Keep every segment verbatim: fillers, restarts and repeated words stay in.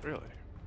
Really?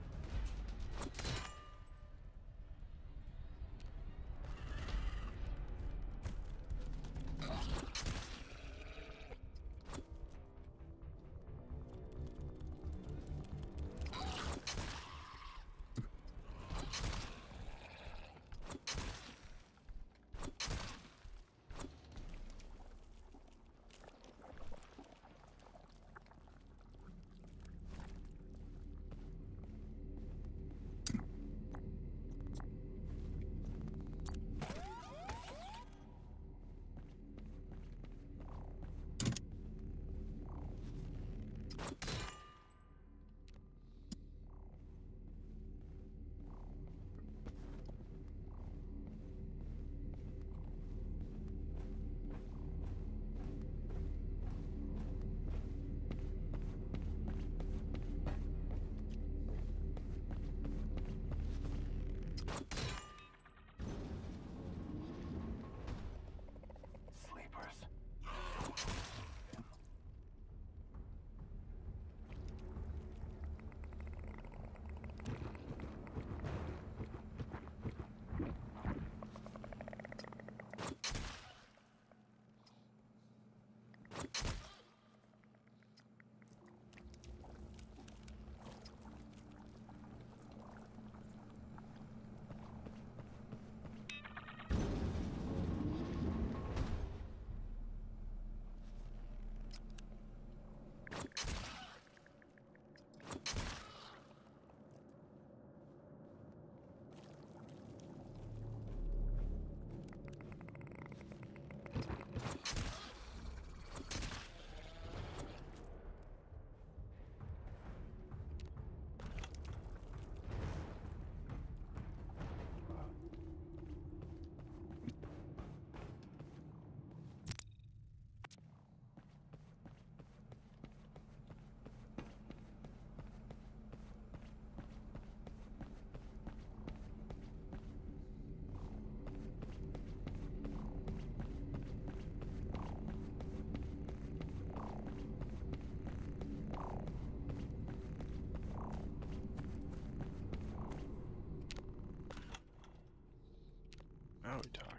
Now we're talking.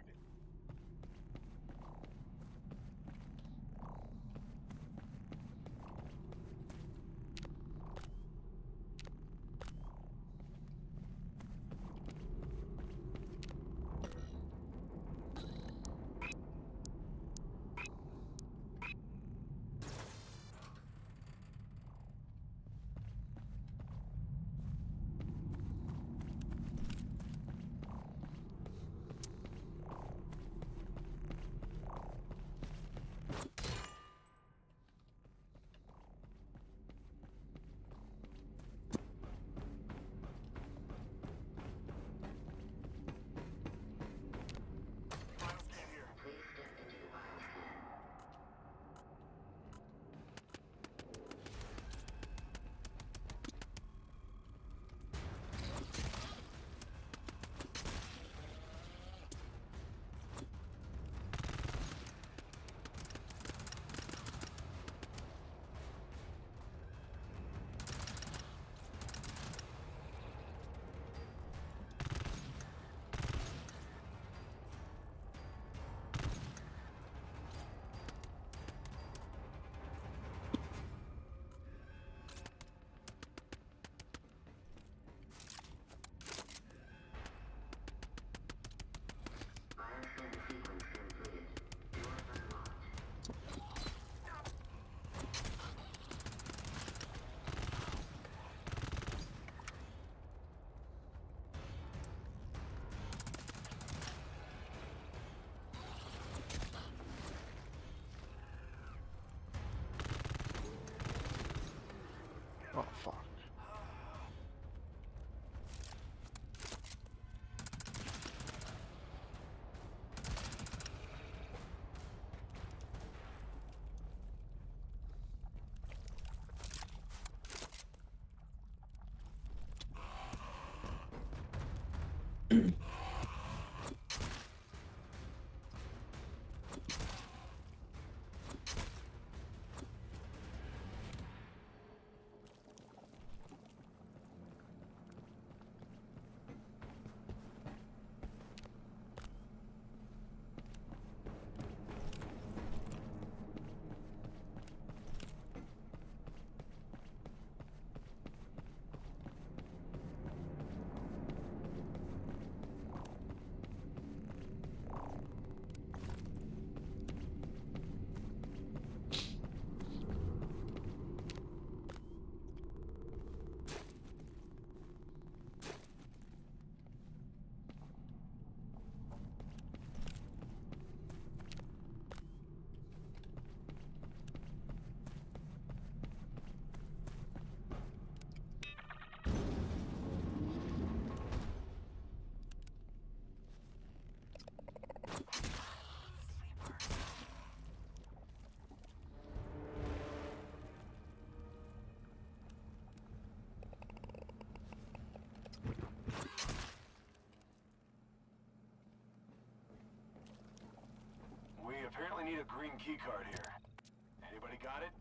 only need a green key card here. Anybody got it?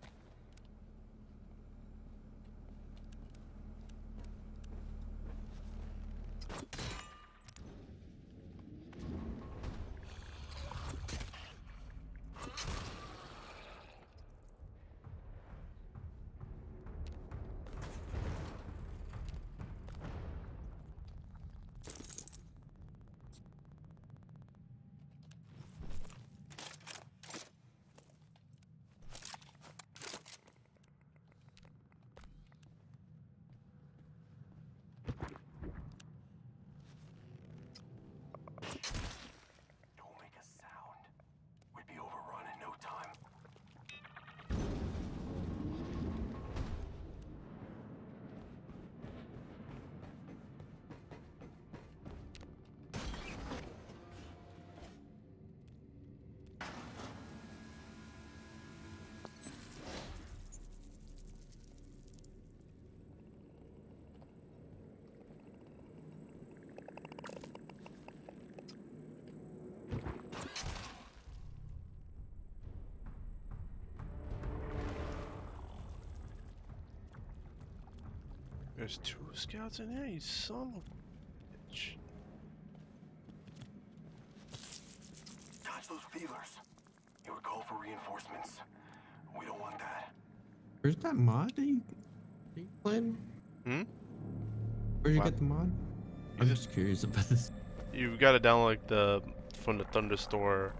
There's two scouts in here, you son of a bitch. Touch those feelers. You were called for reinforcements. We don't want that. Where's that mod that you, that you played? Hmm? Where'd you What? get the mod? I'm just curious about this. You've got it down like the from the Thunder Store.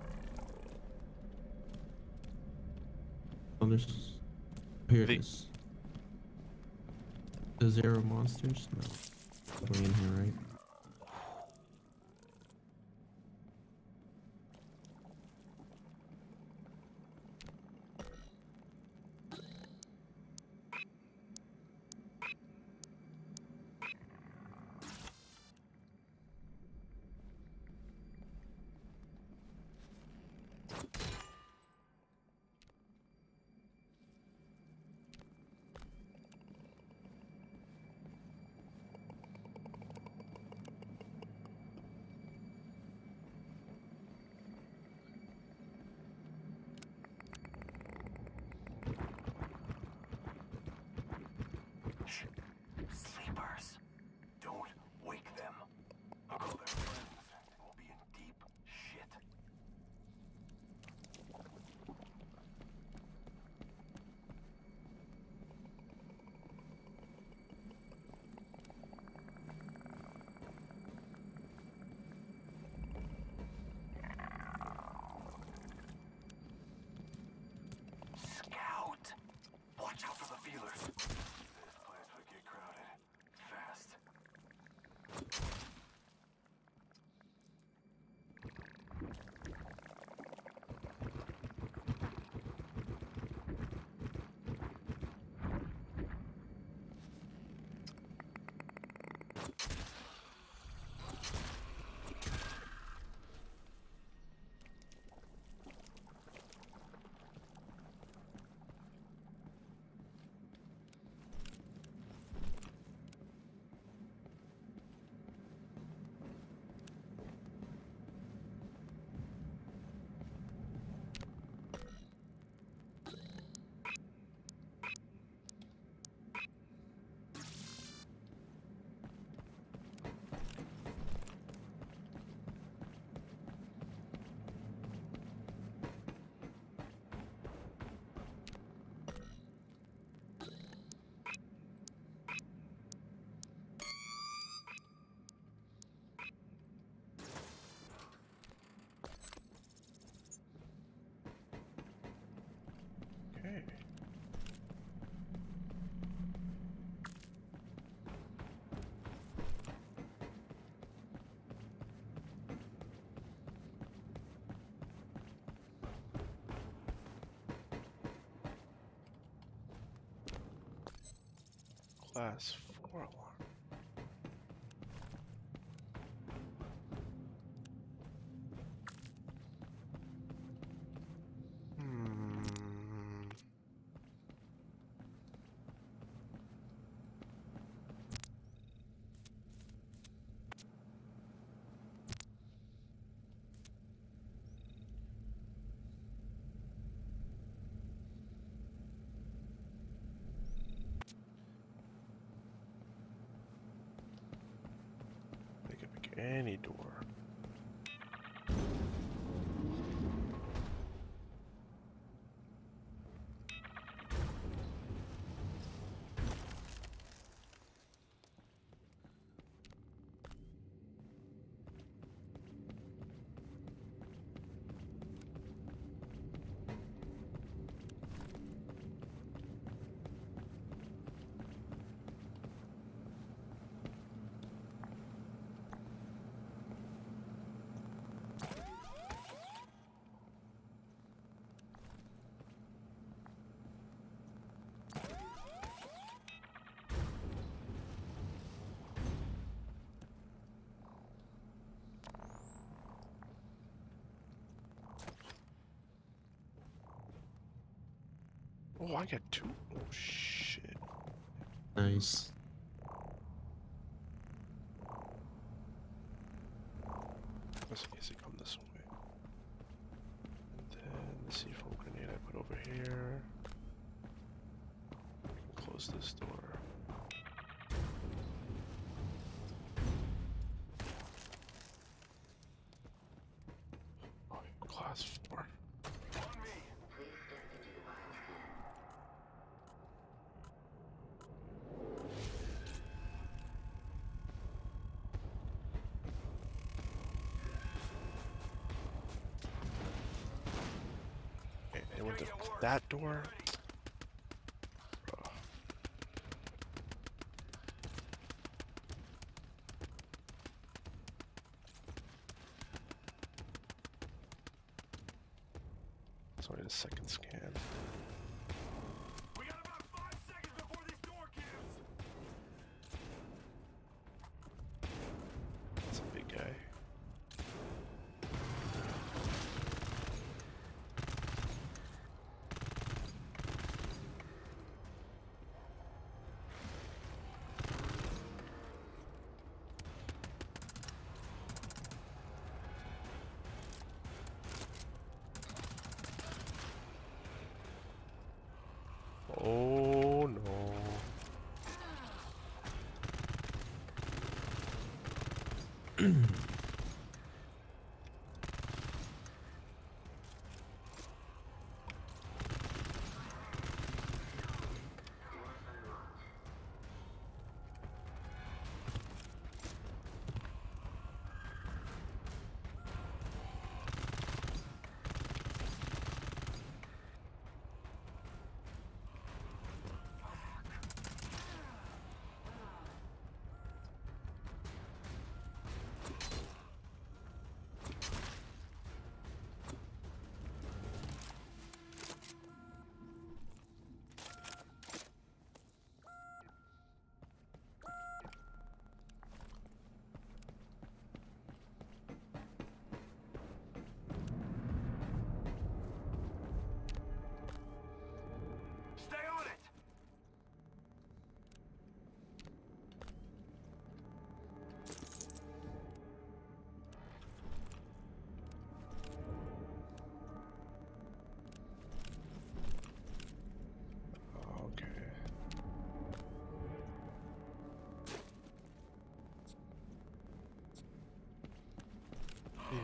Oh, there's, here it The- is. The zero monsters? No. Probably in here, right? Sleepers. Don't wake them. I'll call their friends and we'll be in deep shit. Scout! Watch out for the feelers. This place would get crowded. Fast. Okay. Class four alarm. Hmm. any door. Oh, I got two. Oh, shit. Nice. Let's easy come this way. And then the C four grenade I put over here. Close this door. Oh, class four. Okay, they went to that door. Sorry, the second scan. We got about five seconds before this door gives. That's a big guy. Oh no. Stay on it. Okay. Hey.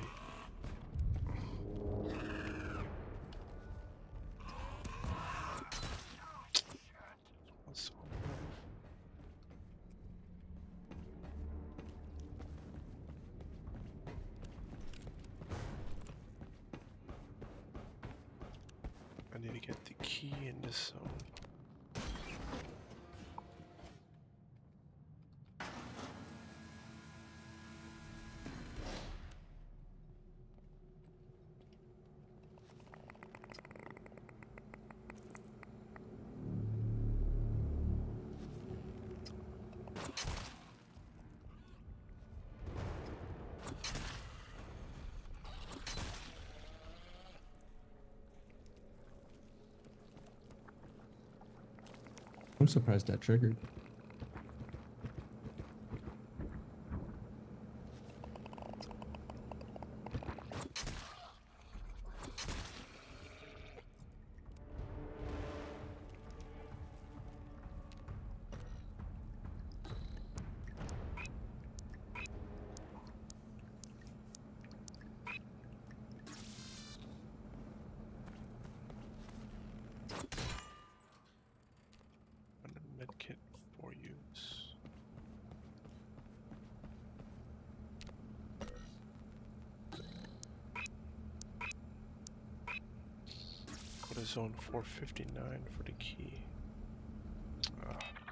What's so rough? I need to get the key in this zone. I'm surprised that triggered. And a medkit for use. Go to zone four fifty-nine for the key. Ah.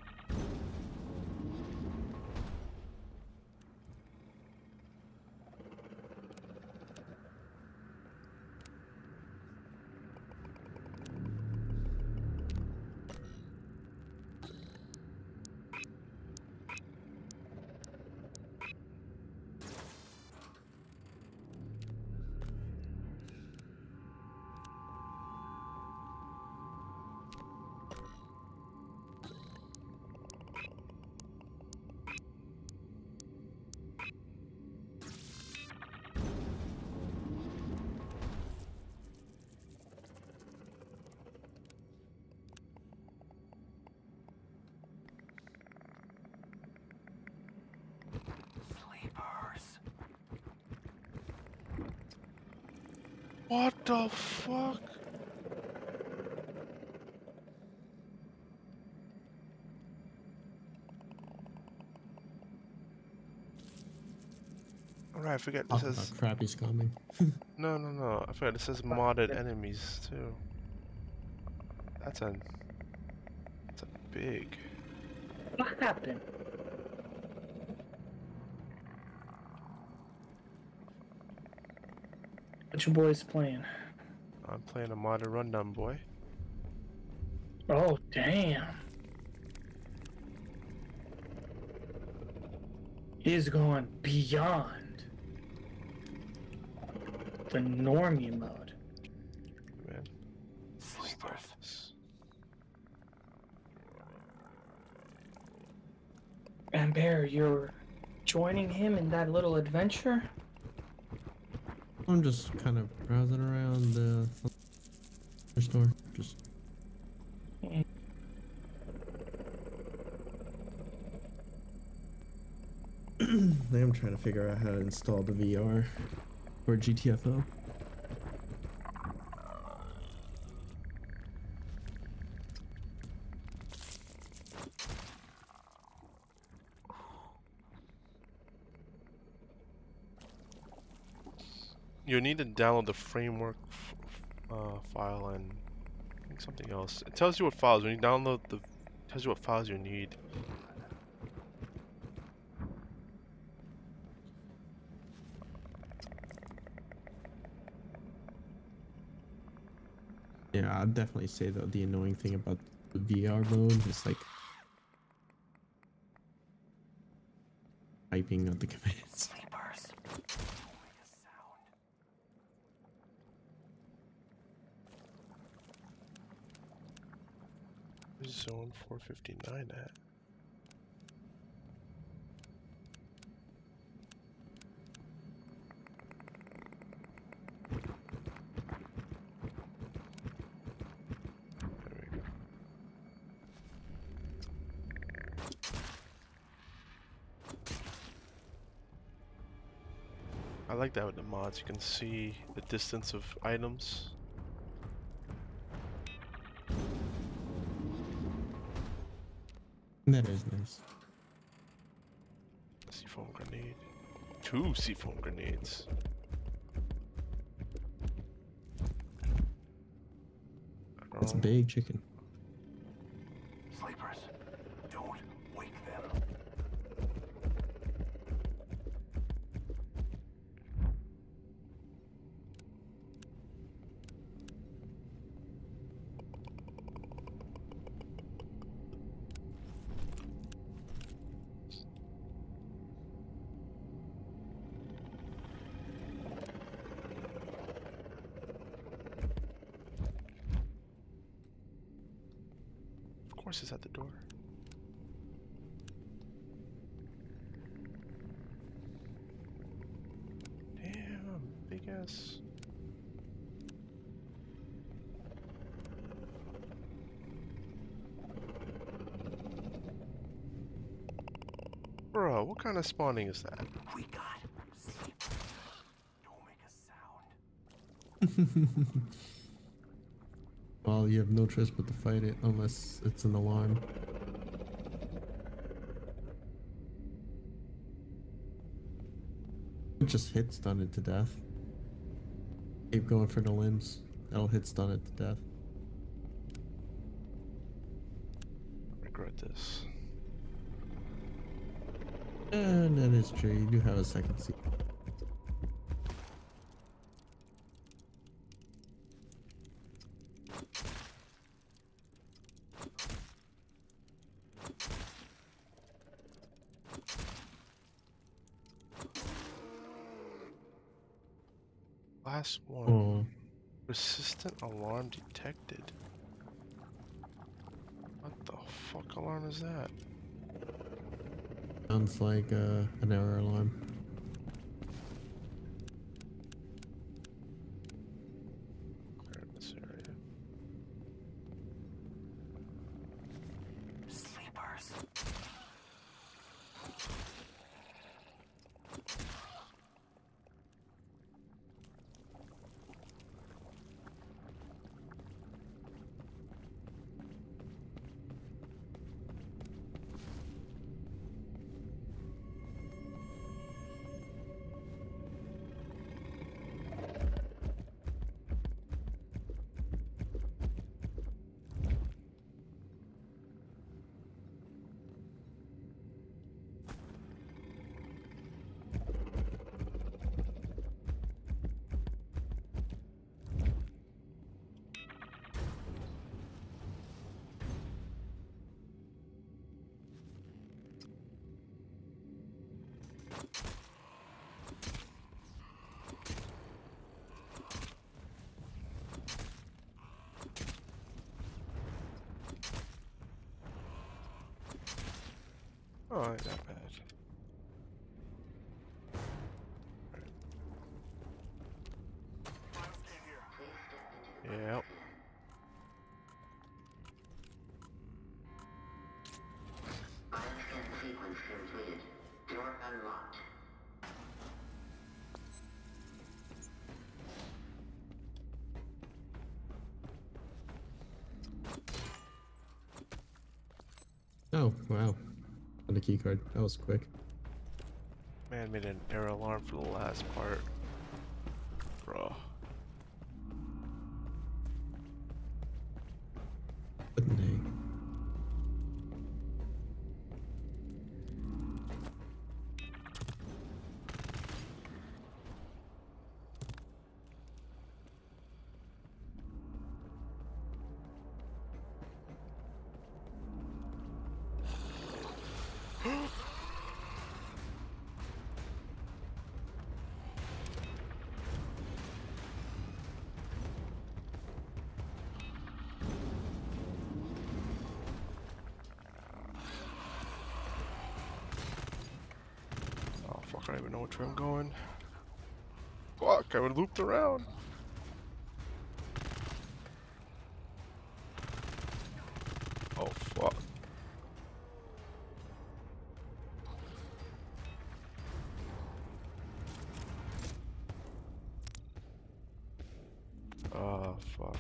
What the fuck? Alright, I forget Oh, this says crap, he's coming. no no no, I forgot it says modded enemies too. That's a that's a big. What happened? What your boys playing? I'm playing a modded rundown, boy. Oh, damn. He's going beyond the normie mode. Man. Sleepers. And Bear, you're joining him in that little adventure? I'm just kind of browsing around the uh, store. Just. Mm. I am trying to figure out how to install the V R for G T F O. You need to download the framework f uh, file and I think something else. It tells you what files. When you download the, it tells you what files you need. Yeah, I'd definitely say that the annoying thing about the V R mode is like typing out the commands. Sleepers. Where's zone four fifty-nine at? There we go. I like that with the mods. You can see the distance of items. That is nice. Seafoam grenade. Two seafoam grenades. That's a big chicken. Sleepers. Don't wake them. Of course it's at the door. Damn, big ass. Bro, what kind of spawning is that? We got sleep. Don't make a sound. Well, you have no choice but to fight it unless it's an alarm. It just hit stun it to death. Keep going for the limbs. That'll hit stun it to death. I regret this. And that is true. You do have a second seat. Last one. Oh, Persistent alarm detected. What the fuck alarm is that? sounds like uh, an error alarm. Clear this area. Sleepers. Oh, ain't that bad. Yep. Bioscan sequence completed. Door unlocked. Oh, wow. On the key card. That was quick. Man made an error alarm for the last part. Bro. Couldn't they? Oh fuck, I don't even know which way I'm going. Fuck, I would looped around. Oh fuck. Oh fuck.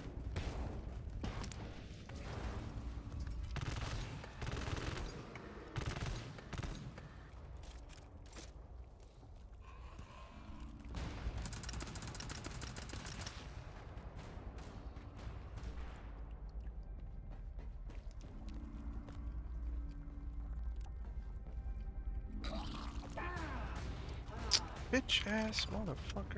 Bitch ass motherfucker.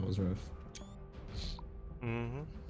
was rough. Mm-hmm.